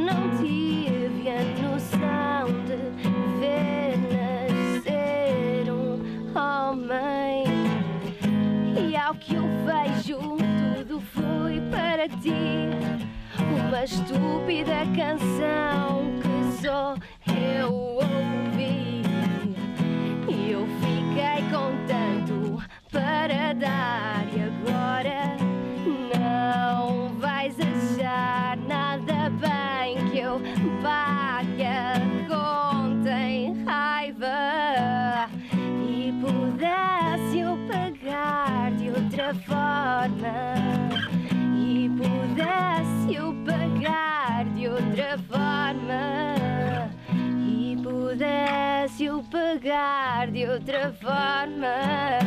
não tive a noção de ver nascer um homem. E ao que eu vejo, tudo foi para ti, uma estúpida canção que só eu ouvi. E eu fiquei com tanto para dar, e agora não vais achar nada bem que eu pague a conta em raiva. E pudesse eu pagar de outra forma, e pudesse eu pagar de outra forma, e pudesse eu pagar de outra forma.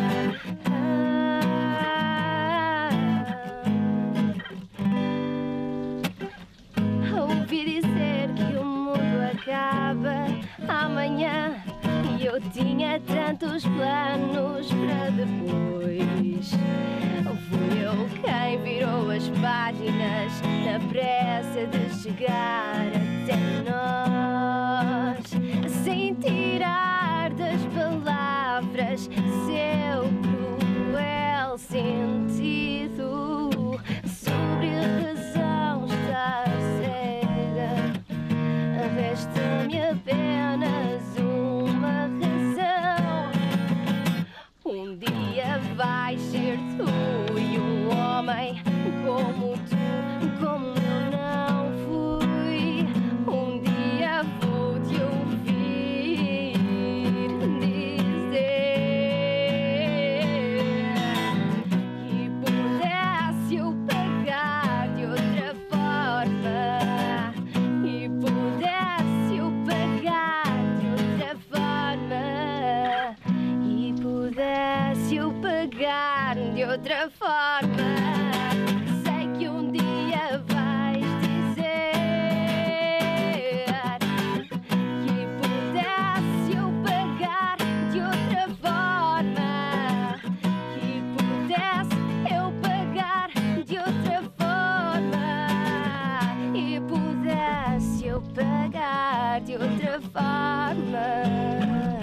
Ouvi dizer que o mundo acaba amanhã, e eu tinha tantos planos para depois. Fui eu quem virou as páginas na pressa de chegar até nós, sem tirar das palavras seu cruel sentido. Sobre a razão estar cega, resta-me apenas uma razão. Um dia vais ser tu e um homem como tu, como eu não fui. Um dia vou-te ouvir dizer, e pudesse eu pagar de outra forma, e pudesse eu pagar de outra forma, e pudesse eu pagar de outra forma. Sei que um dia vais dizer que pudesse eu pagar de outra forma, que pudesse eu pagar de outra forma, e pudesse eu pagar de outra forma.